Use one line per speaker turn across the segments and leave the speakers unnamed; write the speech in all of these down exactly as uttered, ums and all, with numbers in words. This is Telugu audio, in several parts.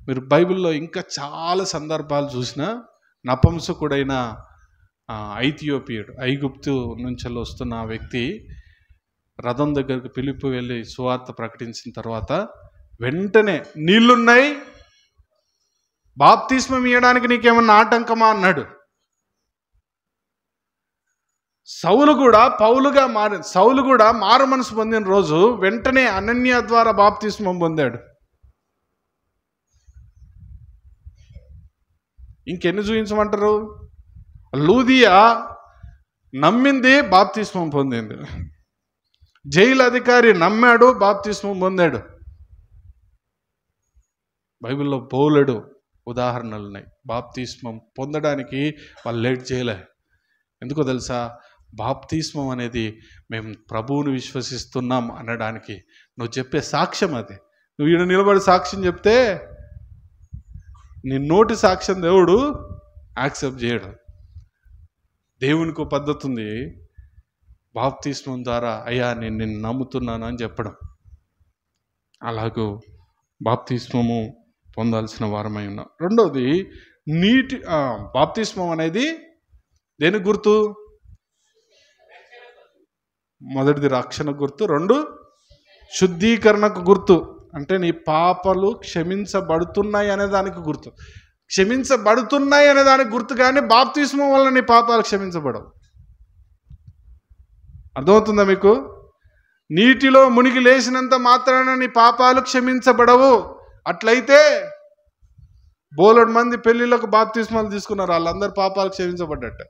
మీరు బైబిల్లో ఇంకా చాలా సందర్భాలు చూసినా నపుంసకుడైన ఐథియోపియుడు, ఐగుప్తు నుంచి వస్తున్న ఆ వ్యక్తి రథం దగ్గరకు పిలుపు వెళ్ళి సువార్త ప్రకటించిన తర్వాత వెంటనే నీళ్లున్నాయి, బాప్తిస్మం ఇవ్వడానికి నీకేమన్నా ఆటంకమా అన్నాడు. సౌలు కూడా పౌలుగా మారి సౌలు కూడా మారు మనసు పొందిన రోజు వెంటనే అనన్య ద్వారా బాప్తిస్మం పొందాడు. ఇంకెన్ని చూపించమంటారు? లూదియా నమ్మింది, బాప్తిస్మం పొందింది. జైలు అధికారి నమ్మాడు, బాప్తిస్మం పొందాడు. బైబిల్లో బోలెడు ఉదాహరణలు ఉన్నాయి. బాప్తిస్మం పొందడానికి వాళ్ళు లేట్ చేయలే. ఎందుకో తెలుసా? బాప్తిస్మం అనేది మేము ప్రభువుని విశ్వసిస్తున్నాం అనడానికి నువ్వు చెప్పే సాక్ష్యం అది. నువ్వు ఈడ నిలబడి సాక్ష్యం చెప్తే నీ నోటి సాక్ష్యం దేవుడు యాక్సెప్ట్ చేయడు. దేవునికి పద్ధతి ఉంది, బాప్తిస్మం ద్వారా అయ్యా నేను నిన్ను నమ్ముతున్నాను అని చెప్పడం. అలాగూ బాప్తిస్మము పొందాల్సిన వారమై ఉన్నాం. రెండవది, నీటి బాప్తిస్మం అనేది దేనికి గుర్తు? మొదటిది రక్షణ గుర్తు, రెండు శుద్ధీకరణకు గుర్తు. అంటే నీ పాపాలు క్షమించబడుతున్నాయి అనే దానికి గుర్తు. క్షమించబడుతున్నాయి అనే దానికి గుర్తు, కానీ బాప్తిస్మం వల్ల నీ పాపాలు క్షమించబడవు. అర్థమవుతుందా మీకు? నీటిలో మునిగి లేచినంత మాత్రాన నీ పాపాలు క్షమించబడవు. అట్లయితే బోలెడు మంది పెళ్లిళ్ళకు బాప్తిస్మాలు తీసుకున్నారు, వాళ్ళందరూ పాపాలు క్షమించబడ్డట్ట.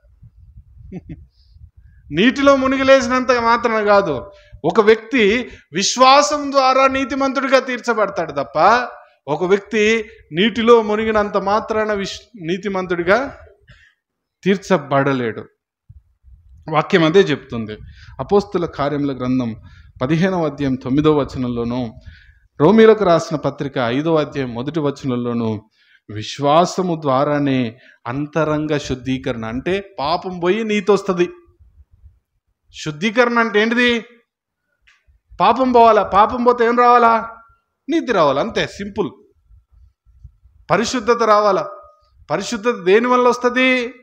నీటిలో మునిగి లేచినంత మాత్రాన కాదు, ఒక వ్యక్తి విశ్వాసం ద్వారా నీతిమంతుడిగా తీర్చబడతాడు తప్ప ఒక వ్యక్తి నీటిలో మునిగినంత మాత్రాన విశ్ నీతిమంతుడిగా తీర్చబడలేడు. వాక్యం అదే చెప్తుంది. అపోస్తుల కార్యముల గ్రంథం పదిహేనవ అధ్యాయం తొమ్మిదవ వచనంలోను, రోమీలకు రాసిన పత్రిక ఐదవ అధ్యాయం మొదటి వచనంలోను విశ్వాసము ద్వారానే అంతరంగ శుద్ధీకరణ, అంటే పాపం పోయి నీతి వస్తుంది. శుద్ధీకరణ అంటే ఏంటిది? పాపం పోవాలా, పాపం పోతే ఏం రావాలా? నీతి రావాలా, అంతే సింపుల్. పరిశుద్ధత రావాలా. పరిశుద్ధత దేనివల్ల వస్తుంది?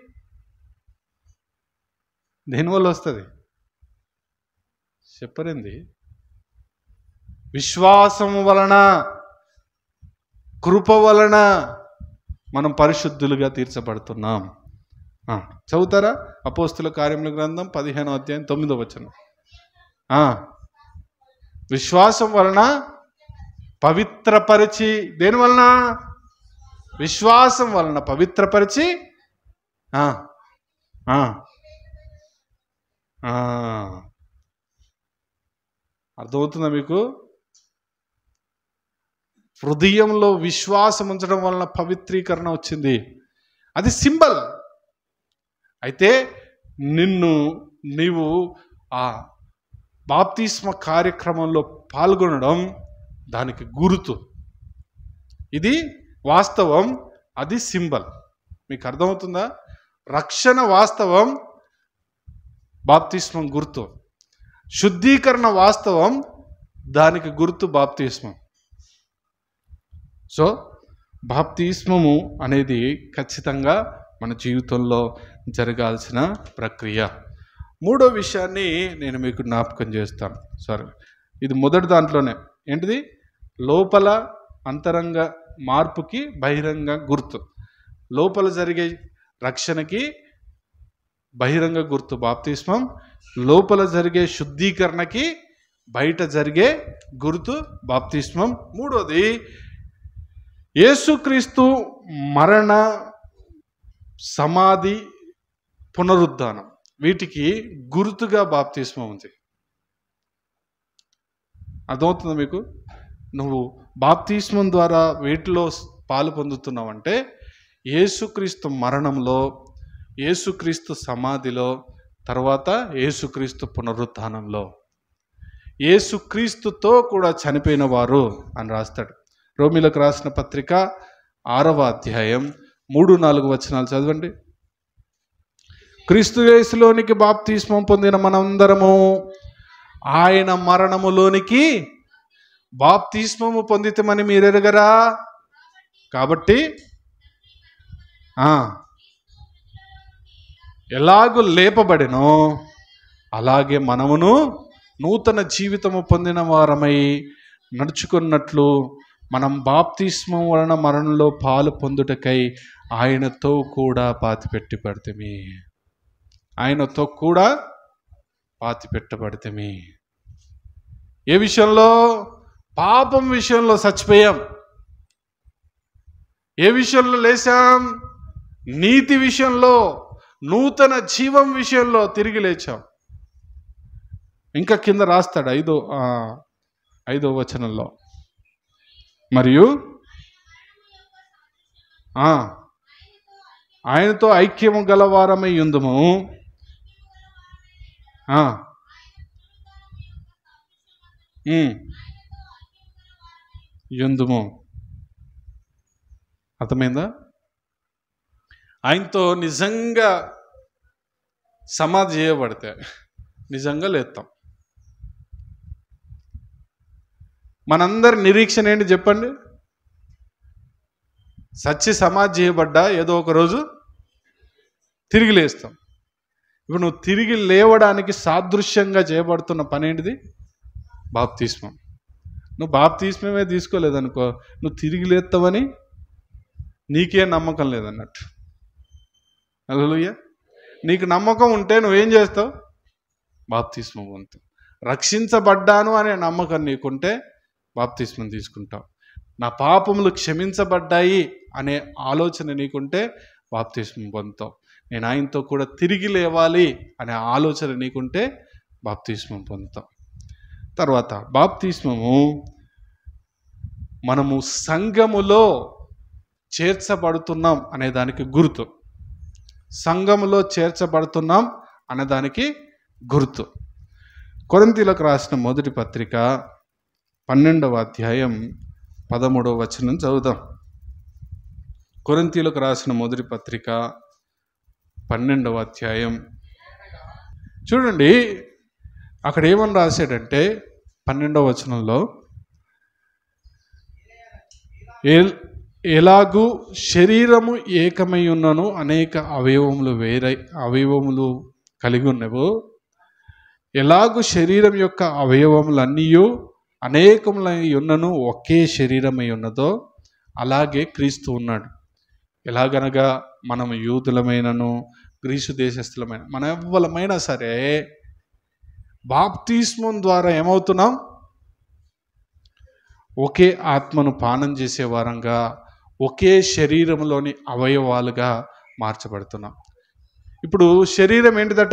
దేనివల్ల వస్తుంది చెప్పరింది? విశ్వాసము వలన, కృప వలన మనం పరిశుద్ధులుగా తీర్చబడుతున్నాం. చదువుతారా? అపోస్తుల కార్యముల గ్రంథం పదిహేనో అధ్యాయం తొమ్మిదో వచనం. విశ్వాసం వలన పవిత్రపరిచి, దేని వలన? విశ్వాసం వలన పవిత్రపరిచి. అర్థమవుతుందా మీకు? హృదయంలో విశ్వాసం ఉంచడం వలన పవిత్రీకరణ వచ్చింది. అది సింబల్. అయితే నిన్ను నీవు ఆ బాప్తిస్మ కార్యక్రమంలో పాల్గొనడం దానికి గుర్తు. ఇది వాస్తవం, అది సింబల్. మీకు అర్థమవుతుందా? రక్షణ వాస్తవం, బాప్తిస్మం గుర్తు. శుద్ధీకరణ వాస్తవం, దానికి గుర్తు బాప్తిస్మం. సో బాప్తిస్మము అనేది ఖచ్చితంగా మన జీవితంలో జరగాల్సిన ప్రక్రియ. మూడో విషయాన్ని నేను మీకు జ్ఞాపకం చేస్తాను. సరే, ఇది మొదటి దాంట్లోనే. ఏంటిది? లోపల అంతరంగ మార్పుకి బహిరంగ గుర్తు. లోపల జరిగే రక్షణకి బహిరంగ గుర్తు బాప్తిస్మం, లోపల జరిగే శుద్ధీకరణకి బయట జరిగే గుర్తు బాప్తిస్మం. మూడోది యేసుక్రీస్తు మరణ, సమాధి, పునరుద్ధానం, వీటికి గుర్తుగా బాప్తిస్మం ఉంది. అర్థమవుతుందా మీకు? నువ్వు బాప్తిస్మం ద్వారా వీటిలో పాలు పొందుతున్నావంటే యేసుక్రీస్తు మరణంలో, యేసుక్రీస్తు సమాధిలో, తర్వాత యేసుక్రీస్తు పునరుద్ధానంలో. యేసుక్రీస్తుతో కూడా చనిపోయిన వారు అని రాస్తాడు. రోమీలకు రాసిన పత్రిక ఆరవ అధ్యాయం మూడు నాలుగు వచనాలు చదవండి. క్రీస్తు యేసులోనికి బాప్తిస్మం పొందిన మనందరము ఆయన మరణములోనికి బాప్తిస్మము పొందితమని మీరెరగరా? కాబట్టి ఆ ఎలాగూ లేపబడినో అలాగే మనమును నూతన జీవితము పొందిన వారమై నడుచుకున్నట్లు మనం బాప్తిస్మం వలన మరణంలో పాలు పొందుటకై ఆయనతో కూడా పాతిపెట్టి పడితేమి ఆయనతో కూడా పాతి పెట్టబడితేమి. ఏ విషయంలో? పాపం విషయంలో చచ్చిపోయాం. ఏ విషయంలో లేచాం? నీతి విషయంలో, నూతన జీవం విషయంలో తిరిగి లేచాం. ఇంకా కింద రాస్తాడు ఐదో ఐదో వచనంలో, మరియు ఆయనతో ఐక్యము గలవారమై యుందుము, యుందుము. అర్థమైందా? ఆయనతో నిజంగా సమాధి చేయబడితే నిజంగా లేస్తాం. మనందరి నిరీక్షణ ఏంటి చెప్పండి? సచ్చి సమాధి చేయబడ్డా ఏదో ఒక రోజు తిరిగి లేస్తాం. ఇప్పుడు నువ్వు తిరిగి లేవడానికి సాదృశ్యంగా చేయబడుతున్న పని ఏంటిది? బాప్తిస్మం. నువ్వు బాప్తిస్మమే తీసుకోలేదనుకో, నువ్వు తిరిగి లేస్తావని నీకే నమ్మకం లేదన్నట్టు. హల్లెలూయా. నీకు నమ్మకం ఉంటే నువ్వేం చేస్తావు? బాప్తిస్మం పొందుతావు. రక్షించబడ్డాను అనే నమ్మకం నీకుంటే బాప్తిస్మం తీసుకుంటావు. నా పాపములు క్షమించబడ్డాయి అనే ఆలోచన నీకుంటే బాప్తిస్మం పొందుతావు. నేను ఆయనతో కూడా తిరిగి లేవాలి అనే ఆలోచన నీకుంటే బాప్తిస్మం పొందుతావు. తర్వాత బాప్తిస్మము మనము సంఘములో చేర్చబడుతున్నాం అనే దానికి గుర్తు. సంఘములో చేర్చబడుతున్నాం అనే దానికి గుర్తు. కొరింథీయులకు రాసిన మొదటి పత్రిక పన్నెండవ అధ్యాయం పదమూడవ వచనం చదువుదాం. కొరింథీయులకు రాసిన మొదటి పత్రిక పన్నెండవ అధ్యాయం చూడండి. అక్కడ ఏమని రాశాడంటే పన్నెండవ వచనంలో, ఎలాగూ శరీరము ఏకమై ఉన్నను అనేక అవయవములు వేరే అవయవములు కలిగి ఉన్నవో, ఎలాగూ శరీరం యొక్క అవయవములన్నీ అనేకములై ఉన్నను ఒకే శరీరమై ఉన్నదో అలాగే క్రీస్తు ఉన్నాడు. ఎలాగనగా మనం యూదులమైనను గ్రీసు దేశస్థులమైన మన ఎవ్వలమైనా సరే బాప్తిస్మం ద్వారా ఏమవుతున్నాం? ఒకే ఆత్మను పానం చేసే వారంగా, ఒకే శరీరంలోని అవయవాలుగా మార్చబడుతున్నాం. ఇప్పుడు శరీరం ఏంటిదట?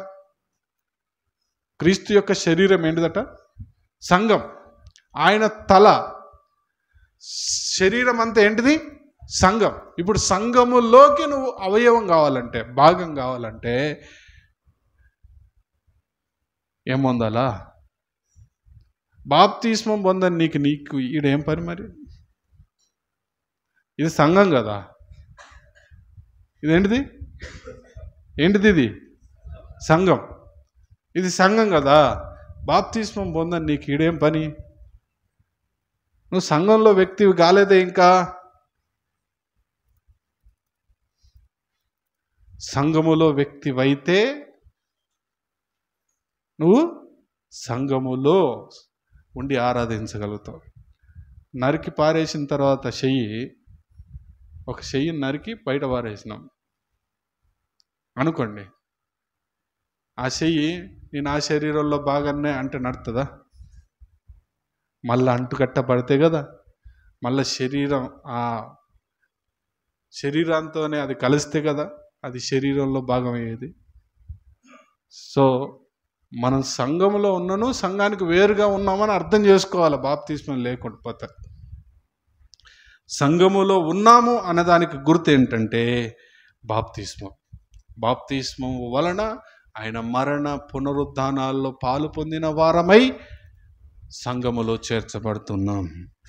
క్రీస్తు యొక్క శరీరం ఏంటిదట? సంఘం. ఆయన తల. శరీరం అంతా ఏంటిది? సంఘం. ఇప్పుడు సంఘములోకి నువ్వు అవయవం కావాలంటే, భాగం కావాలంటే ఏం పొందాలా? బాప్తిస్మం పొందని నీకు నీకు ఈడేం పని మరి? ఇది సంఘం కదా. ఇదేంటిది? ఏంటిది? ఇది సంఘం. ఇది సంఘం కదా. బాప్తిస్మం పొందని నీకు ఈడేం పని? నువ్వు సంఘంలో వ్యక్తివి కాలేదే. ఇంకా సంఘములో వ్యక్తివైతే నువ్వు సంఘములో ఉండి ఆరాధించగలుగుతావు. నరికి పారేసిన తర్వాత చెయ్యి, ఒక చెయ్యి నరికి బయట పారేసినాం అనుకోండి, ఆ చెయ్యి నేను ఆ శరీరంలో బాగానే అంటే నడుతుందా? మళ్ళీ అంటుకట్టబడితే కదా, మళ్ళీ శరీరం ఆ శరీరంతోనే అది కలిస్తే కదా అది శరీరంలో భాగం అయ్యేది. సో మనం సంఘంలో ఉన్నను, సంఘానికి వేరుగా ఉన్నామని అర్థం చేసుకోవాలి. బాప్తిస్మం లేకుండా పోతే సంఘములో ఉన్నాము అన్నదానికి గుర్తు ఏంటంటే బాప్తిస్మం. బాప్తిస్మం వలన ఆయన మరణ పునరుద్ధానాల్లో పాలు పొందిన వారమై సంఘములో చేర్చబడుతున్నాం.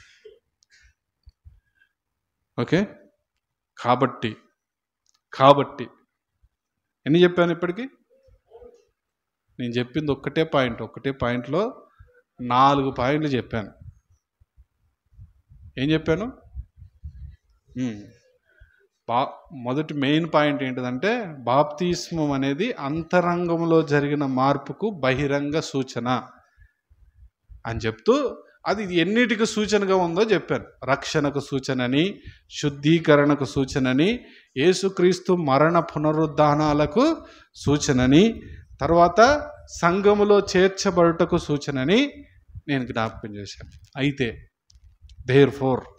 ఓకే. కాబట్టి కాబట్టి ఎన్ని చెప్పాను ఇప్పటికీ? నేను చెప్పింది ఒక్కటే పాయింట్. ఒకటే పాయింట్లో నాలుగు పాయింట్లు చెప్పాను. ఏం చెప్పాను? ఉమ్. బా మొదటి మెయిన్ పాయింట్ ఏంటిదంటే బాప్తిస్మం అనేది అంతరంగంలో జరిగిన మార్పుకు బహిరంగ సూచన అని చెప్తూ అది ఎన్నిటికి సూచనగా ఉందో చెప్పాను. రక్షణకు సూచనని, శుద్ధీకరణకు సూచనని, యేసుక్రీస్తు మరణ పునరుద్ధానాలకు సూచనని, తర్వాత సంఘములో చేర్చబడుటకు సూచనని నేను జ్ఞాపకం చేశాను. అయితే దేర్ ఫోర్